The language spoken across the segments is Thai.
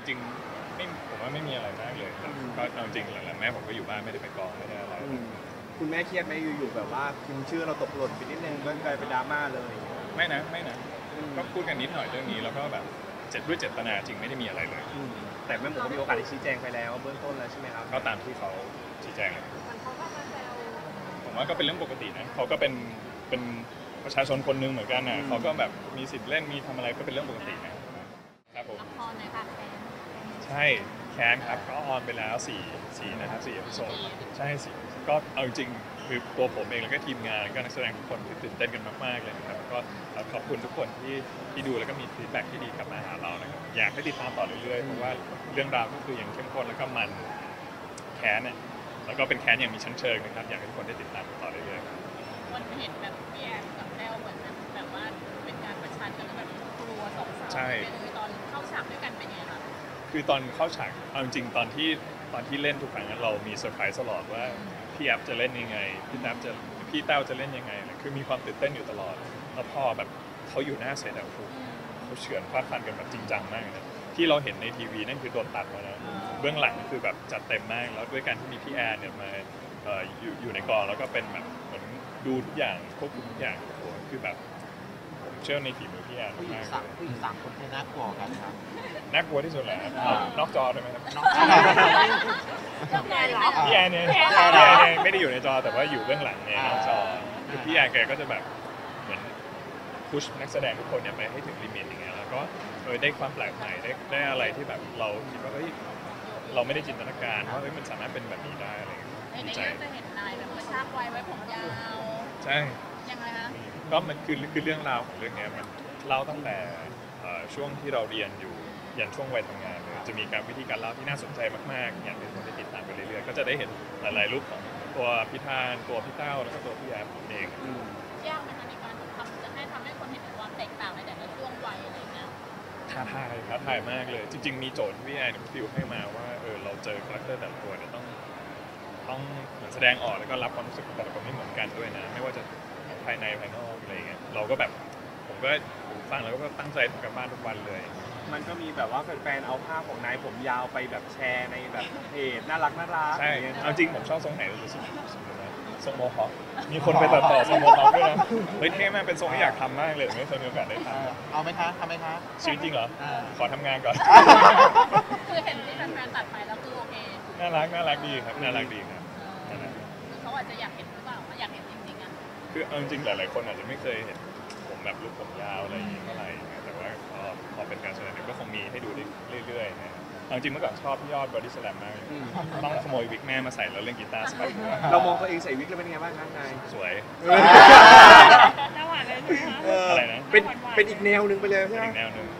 ริงๆไม่ผมว่าไม่มีอะไรมากเลยก็จริงหลังๆแม่ผมก็อยู่บ้านไม่ได้ไปกองไม่ได้อะไรคุณแม่เครียดไหมอยู่ๆแบบว่าพิมพ์ชื่อเราตกหล่นไปนิดนึงก็กลายเป็นดราม่าเลยไม่นะก็พูดกันนิดหน่อยเรื่องนี้แล้วก็แบบด้วยเจตนาจริงไม่ได้มีอะไรเลยแต่แม่หมูก็มีโอกาสได้ชี้แจงไปแล้วเบื้องต้นแล้วใช่ไหมครับก็ตามที่เขาชี้แจงผมว่าก็เป็นเรื่องปกตินะเขาก็เป็นประชาชนคนหนึ่งเหมือนกันนะเขาก็แบบมีสิทธิ์เล่นมีทำอะไรก็เป็นเรื่องปกตินะครับผมละครไหนคะใช่แค้นครับก็ออนไปแล้ว4นะครับ4 เอพิโซดใช่ก็เอาจริงคือตัวผมเองแล้วก็ทีมงานก็นักแสดงทุกคนตื่นเต้นกันมากๆเลยนะครับก็ขอบคุณทุกคนที่ดูแล้วก็มีฟีดแบ็กที่ดีกลับมาหาเรานะครับอยากให้ติดตามต่อเรื่อยๆเพราะว่าเรื่องราวก็คืออย่างเข้มข้นแล้วก็มันแค้นเนี่ยแล้วก็เป็นแค้นอย่างมีชั้นเชิงนะครับอยากให้ทุกคนได้ติดตามต่อเรื่อยๆวันเห็นแบบพี่แอนกับแต้วเหมือนแบบว่าเป็นการประชันกันแล้วแบบกลัวสองสาวเป็นตอนเข้าฉากด้วยกันเป็นไงคะคือตอนเข้าฉากเอาจริงตอนที่เล่นทุกครั้งเรามีเซอร์ไพรส์ตลอดว่าพี่แอฟจะเล่นยังไงพี่แต้วจะเล่นยังไงคือมีความตื่นเต้นอยู่ตลอดแล้วพอแบบเขาอยู่หน้าเซตแล้วเขาเฉือนฟาดฟันกันแบบจริงจังมากนะที่เราเห็นในทีวีนั่นคือโดนตัดมานะเบื้องหลังคือแบบจัดเต็มมากแล้วด้วยการที่มีพี่แอนเนี่ยมาอยู่ในกองแล้วก็เป็นแบบเหมือนดูทุกอย่างควบคุมทุกอย่างโอ้โหคือแบบผมเชื่อในฝีมือพี่แอนมากๆผู้หญิง3 คนที่น่ากลัวกันครับน่ากลัวที่สุดแหละนอกจอได้ไหมครับพี่แอนเนี่ยไม่ได้อยู่ในจอแต่ว่าอยู่เบื้องหลังเนี่ยนอกจอคือพี่แอนแกก็จะแบบเหมือนพุชนักแสดงทุกคนเนี่ยไปให้ถึงลิมิตอย่างเงี้ยแล้วก็ได้ความแปลกใหม่ได้อะไรที่แบบเราคิดว่าเฮ้ยเราไม่ได้จินตนาการว่าเฮ้ยมันสามารถเป็นแบบนี้ได้อะไรในเรื่องจะเห็นนายแบบกระชากไว้ผมยาวใช่ยังไงคะก็มันคือเรื่องราวของเรื่องนี้มันเล่าตั้งแต่ช่วงที่เราเรียนอยู่ยันช่วงวัยทำงานเลยจะมีการวิธีการเล่าที่น่าสนใจมากๆอยากให้ทุกคนได้ติดตามไปเรื่อยๆก็จะได้เห็นหลายๆรูปของตัวพิธานตัวพี่เต้าแล้วก็ตัวพี่แอฟเองยากไหมคะในการทำให้คนเห็นความแตกต่างในแต่ละช่วงวัยอะไรเงี้ยท้าทายมากเลยจริงๆมีโจทย์พี่แอนฟิลให้มาว่าเราเจอคาแรคเตอร์แต่ละตัวเนี่ยต้องเหมือนแสดงออกแล้วก็รับความรู้สึกแต่ละคนไม่เหมือนกันด้วยนะไม่ว่าจะภายในภายนอกอะไรเงี้ยเราก็แบบผมก็ฟังแล้วก็ตั้งใจทำกันบ้านทุกวันเลยมันก็มีแบบว่าแฟนๆเอาภาพของนายผมยาวไปแบบแชร์ในแบบเพจน่ารักใช่เอาจริงผมชอบทรงไหนรู้สึกทรงโมฮอคมีคนไปตัดต่อทรงโมฮอคด้วยนะเฮ้ยเท่มากเป็นทรงที่อยากทำมากเลยไม่เคยมีโอกาสได้ทำเอาไหมคะทำไหมคะชีวิตจริงเหรอขอทำงานก่อนคือเห็นที่แฟนๆตัดไปแล้วคือโอเคน่ารักดีครับน่ารักดีครับเขาอาจจะอยากเห็นหรือเปล่าอยากเห็นจริงๆอ่ะคือเอาจริงหลายๆคนอาจจะไม่เคยเห็นผมแบบลุคผมยาวอะไรอย่างนี้เท่าไหร่แต่ว่าพอเป็นการแสดงก็คงมีให้ดูได้เรื่อยๆนะจริงเมื่อก่อนชอบพี่ยอดบอดี้สแลมมากต้องขโมยวิกแม่มาใส่แล้วเล่นกีตาร์สบายเรามองตัวเองใส่วิกแล้วเป็นไงบ้างครับนายสวยน่าหวานเลยใช่ไหมอะไรนะเป็นอีกแนวหนึ่งไปเลยใช่ไหมอีกแนวหนึ่ง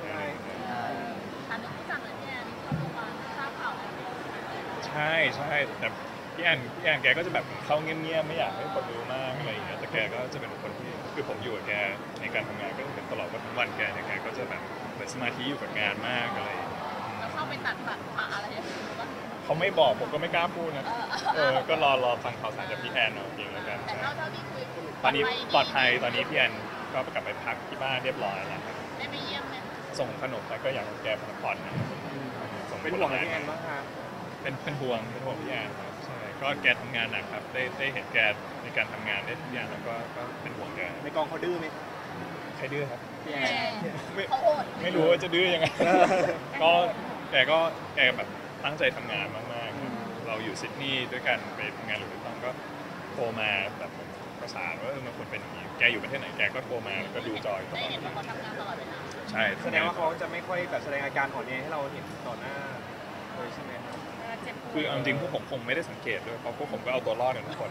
ใช่แต่พี่แอนแกก็จะแบบเข้าเงียบๆไม่อยากให้คนรู้มากอะไรอย่างเงี้ยแต่แกก็จะเป็นคนที่คือผมอยู่กับแกในการทำงานก็เห็นตลอดว่าทั้งวันแกก็จะแบบเหมือนสมาธิอยู่กับงานมากอะไรแล้วเข้าไปตัดผ่าอะไรอย่างเงี้ยเขาไม่บอกผมก็ไม่กล้าพูดนะก็รอฟังข่าวสารจากพี่แอนเอาเองแล้วกันแต่เท่าที่คุยตอนนี้ปลอดภัยตอนนี้พี่แอนก็กลับไปพักที่บ้านเรียบร้อยแล้วครับได้ไปเยี่ยมไหมส่งขนมไปก็อยากให้แกพักผ่อนนะเป็นห่วงพี่แอนมากครับเป็นห่วงพี่แอนครับใช่ก็แกทำงานหนักครับได้เห็นแกในการทำงานได้ทุกอย่างแล้วก็เป็นห่วงแกในกองเขาดื้อไหมใครดื้อครับพี่แอนไม่รู้ว่าจะดื้อยังไงก็แกแบบตั้งใจทำงานมากๆเราอยู่ซิดนีย์ด้วยกันไปทำงานหรือไม่ต้องก็โทรมาแบบประสานว่ามันควรเป็นอย่างนี้แกอยู่ประเทศไหนแกก็โทรมาแล้วก็ดูจอยตลอดใช่แสดงว่าเขาจะไม่ค่อยแบบแสดงอาการอ่อนแอให้เราเห็นต่อหน้าเลยใช่ไหมครับคือจริงพวกผมคงไม่ได้สังเกตด้วยเพราะพวกผมก็เอาตัวรอดกันทุกคน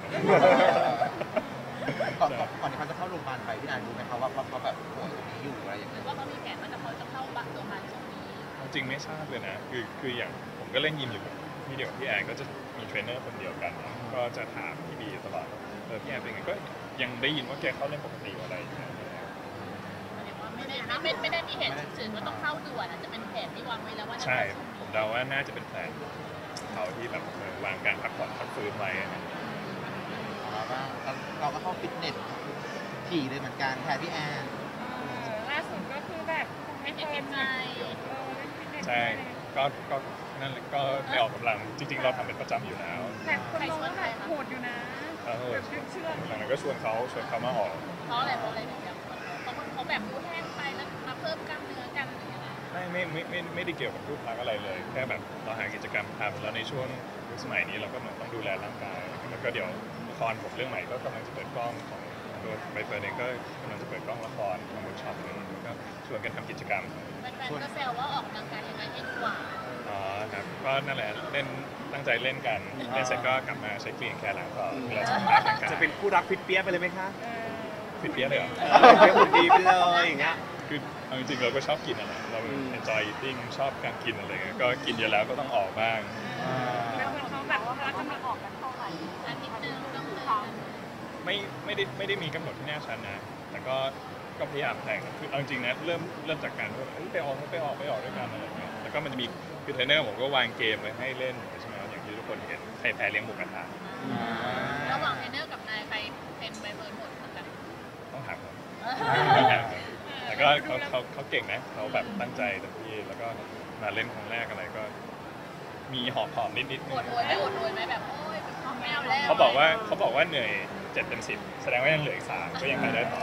ก่อนที่เขาจะเข้าโรงพยาบาลไปพี่นายรู้ไหมครับว่าเขาแบบป่วยตรงนี้อยู่อะไรอย่างเงี้ยว่าเขามีแผนว่าจะเข้าโรงพยาบาลตรงนี้จริงไม่ทราบเลยนะคืออย่างผมก็เล่นยิมอยู่พี่เดียวพี่แอนก็จะมีเทรนเนอร์คนเดียวกันก็จะถามพี่บีตลอดพี่แอนเป็นไงก็ยังได้ยินว่าแกเข้าเล่นปกติอะไรอย่างเงี้ยไม่ได้มีเหตุฉุกเฉินว่าต้องเข้าด่วนอาจจะเป็นแผนที่วางไว้แล้วว่าใช่ผมเดาว่าน่าจะเป็นแผนเขาที่แบบวางการพักผ่อนพักฟื้นไว้เราก็เข้าฟิตเนสถี่เลยเหมือนกันแทนพี่แอนล่าสุดก็คือแบบไม่เก็บไงใช่ก็นั่นแหละก็ไปออกกำลังจริงๆเราทำเป็นประจำอยู่แล้วแต่คนน้องก็แบบโหดอยู่นะเออแบบเชื่อหลังนั้นก็ชวนเขามาออกเพราะอะไรถึงอยากเขาแบบดูแห้งไปแล้วมาเพิ่มกล้ามเนื้อกันหรือยังไงไม่ได้เกี่ยวกับรูปลักษณ์อะไรเลยแค่แบบเราหากิจกรรมทำแล้วในช่วงยุคสมัยนี้เราก็เหมือนต้องดูแลร่างกายแล้วก็เดี๋ยวละครผมเรื่องใหม่ก็กำลังจะเปิดกล้องของตัวใบเฟิร์นเองก็กำลังจะเปิดกล้องละครของเวิร์กช็อปนึงแล้วก็ชวนกันทำกิจกรรมแฟนๆก็แซวว่าออกกำลังกายยังไงให้ดูหวานอ๋อครับก็นั่นแหละเล่นตั้งใจเล่นกันเล่นเสร็จก็กลับมาใช้คลีนแค่หลังต่อเวลาจะทำงานร่างกายจะเป็นคู่รักฟิตเปี้ยไปเลยไหมคะฟิตเปี้ยเลยเหรอเป็นหุ่นดีไปเลยอย่างเงี้ยคือเอาจริงๆเราก็ชอบกินอะไรเรา enjoy eating ชอบการกินอะไรเงี้ยก็กินเยอะแล้วก็ต้องออกบ้างๆแล้วคนเขาแบบว่ารักกำลังออกกันเท่าไหร่อาทิตย์หนึงต้องคือไม่ได้มีกำหนดที่แน่ชัดนะ แต่ก็พยายามแต่งคือเอาจริงๆนะเริ่มจากการว่าไปออกด้วยกันอะไรเงี้ยแล้วก็มันจะมีคือเทรนเนอร์ผมก็วางเกมไว้ให้เล่นใช่ไหมอย่างที่ทุกคนเห็นใครแพ้เลี้ยงหมูกระทะระหว่างเทรนเนอร์กับนายใครเป็นใบเบิร์นหมดเหมือนกันต้องถามผมแต่ก็เขาเก่งนะเขาแบบตั้งใจเต็มที่แล้วก็มาเล่นครั้งแรกอะไรก็ มีหอบนิดอดรวยไหมแบบโอ้ยไม่เอาแล้วเขาบอกว่าเหนื่อย7 เป็น 10แสดงว่ายังเหลืออีก3ก็ยังไปได้ต่อ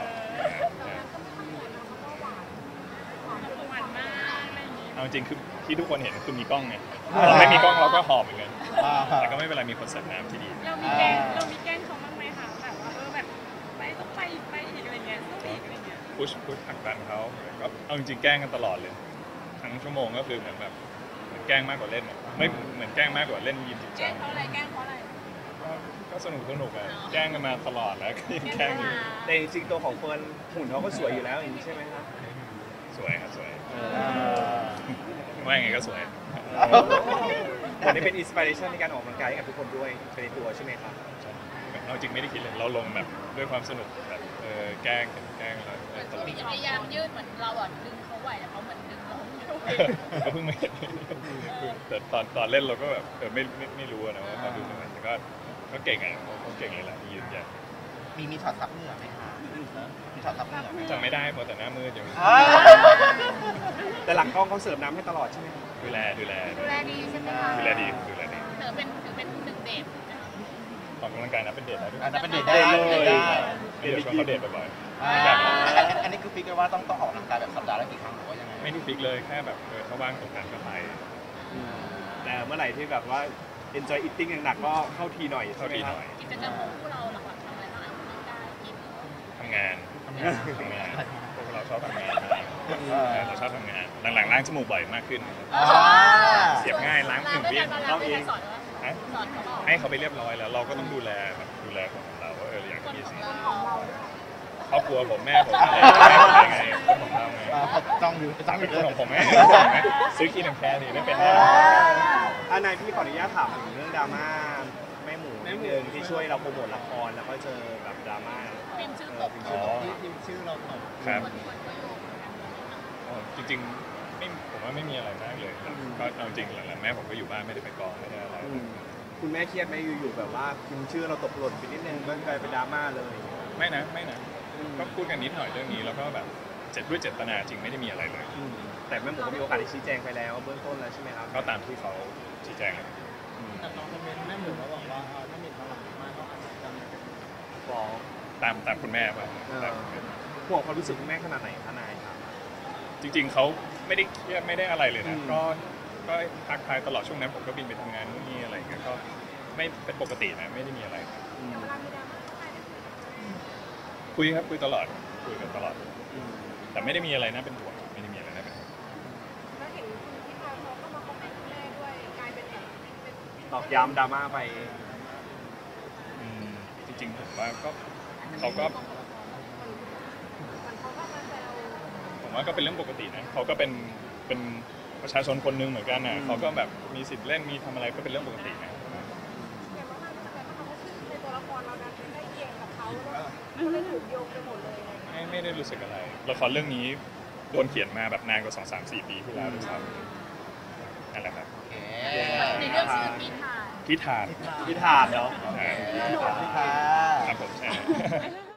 หวานมากอะไรอย่างงี้เอาจริงคือที่ทุกคนเห็นคือมีกล้องไงเราไม่มีกล้องเราก็หอบเหมือนกันแต่ก็ไม่เป็นไรมีคนเสิร์ฟน้ำที่ดีเรามีแกล้งเขาบ้างไหมคะแบบว่าแบบต้องไปอีกอะไรเงี้ยต้องอีกอะไรเงี้ยพุชผลักดันเขาก็เอาจริงๆแกล้งกันตลอดเลยทั้งชั่วโมงก็คือเหมือนแบบเหมือนแกล้งมากกว่าเล่นอะไม่เหมือนแกล้งมากกว่าเล่นยิมจริงแกจัล้งงเขาอะไรแกล้งเขาอะไรก็สนุกอะแกล้งกันมาตลอดแล้วก็ยังแกล้งอยู่แต่จริงๆตัวของเฟิร์นหุ่นเขาก็สวยอยู่แล้วอย่างนี้ใช่ไหมครับสวยครับสวยว่ายังไงก็สวยวันนี้เป็นอินสปิเรชันในการออกกำลังกายให้กับทุกคนด้วยเป็นในตัวใช่ไหมครับเราจริงไม่ได้คิดเลยเราลงแบบด้วยความสนุกแบบแกล้งแล้วเหมือนเขาพยายามยืดเหมือนเราอ่ะดึงเขาไหวแต่เขาเหมือนดึงเราไม่ไหวก็เพิ่งไม่แต่ตอนเล่นเราก็แบบไม่รู้นะว่าเขาดูยังไงแต่ก็เก่งอ่ะเขาเก่งเลยแหละที่ยืนยันมีช็อตซับเหงื่อไหมคะมีช็อตซับเหงื่อไหมจำไม่ได้เพราะแต่หน้ามืดอยู่แต่หลังกล้องเขาเสิร์ฟน้ำให้ตลอดใช่ไหมดูแลดูแลดีใช่ไหมคะดูแลดีถือเป็นหนึ่งเดทออกกำลังกายนะเป็นเดทแล้วด้วยอันนั้นเป็นเดทได้ได้เดี๋ยวชวนเขาเดทบ่อยอันนี้คือฟิกเลยว่าต้องออกกำลังกายแบบสัปดาห์ละกี่ครั้งหรือว่ายังไงๆไม่ได้ฟิกเลยแค่แบบถ้าว่างตรงกันก็ไปแต่เมื่อไหร่ที่แบบว่า enjoy eating หนักๆก็เข้าทีหน่อยเท่าใช่ไหมที่คหรับน่อยกิจกรรมของพวกเราหลักๆทำอะไรบ้างออกกำลังกายกินทำงานพวกเราชอบทำงานเราชอบทำงานหลังๆล้างจมูกบ่อยมากขึ้น เสียบง่ายล้างหนึ่งวิเราเองสอนว่าฮะสอนเขาบอกให้เขาไปเรียบร้อยแล้วเราก็ต้องดูแลแบบดูแลของเราว่าอยากคนมีของสิ่งเราครอบครัวผมแม่ผมอะไรแม่ผมไงคนของเราไงจ้องอยู่จ้องอเป็นยู่คนของผมไหมซื้อกินน้ำแค่นี้ไม่เป็นไรนายพี่ขออนุญาตถามถึงเรื่องดราม่าแม่หมูนิดนึงที่ช่วยเราโปรโมทละครแล้วก็เจอแบบดราม่าพิมพ์ชื่อตกอ๋อที่ชื่อเราตกครับคนก็โยงจริงๆผมว่าไม่มีอะไรมากเลยก็เอาจริงหลังๆแม่ผมก็อยู่บ้านไม่ได้ไปกองไม่ได้อะไรคุณแม่เครียดไหมอยู่ๆแบบว่าคุณชื่อเราตกหล่นไปนิดนึงก็กลายเป็นดราม่าเลยไม่นะก็พูดกันนิดหน่อยเรื่องนี้แล้วก็แบบด้วยเจตนาจริงไม่ได้มีอะไรเลยแต่แม่หมูก็มีโอกาสได้ชี้แจงไปแล้วเบื้องต้นแล้วใช่ไหมครับก็ตามที่เขาชี้แจงเลยแต่น้องคอมเมนต์แม่หมูเขาบอกว่าถ้ามีพลังมากก็อาจจะไม่เป็นฟ้องตามคุณแม่ป่ะตามคุณแม่ห่วงความรู้สึกคุณแม่ขนาดไหนทนายครับจริงๆเขาไม่ได้เครียดไม่ได้อะไรเลยนะก็ทักทายตลอดช่วงนั้นผมก็บินไปทำงานนู่นนี่อะไรอย่างเงี้ยก็ไม่เป็นปกตินะไม่ได้มีอะไรคุยครับคุยตลอดคุยกันตลอด แต่ไม่ได้มีอะไรน่าเป็นห่วงไม่ได้มีอะไรน่าเป็นห่วงแล้วเห็นคุณพิธาเขาก็มาคอมเมนต์แม่ด้วยกลายเป็นแบบเป็นตอกย้ำดราม่าไปจริงๆผมว่าก็เขาก็มันเขาก็มาแซวผมว่าก็เป็นเรื่องปกตินะเขาก็เป็นประชาชนคนหนึงเหมือนกันนะเขาก็แบบมีสิทธิ์เล่นมีทำอะไรก็เป็นเรื่องปกตินะอย่างมากๆแต่เขาก็คือในตัวละครเราดันเป็นใกล้เคียงกับเขาแล้วก็เลยถูกโยงไปหมดเลยอะไรอย่างเงี้ยไม่ได้รู้สึกอะไรละครเรื่องนี้โดนเขียนมาแบบนานกว่า2-3-4 ปีที่แล้วด้วยซ้ำนั่นแหละครับในเรื่องชื่อพิธาพิธานพิธานเนาะอ่าพี่ค่ะครับผมใช่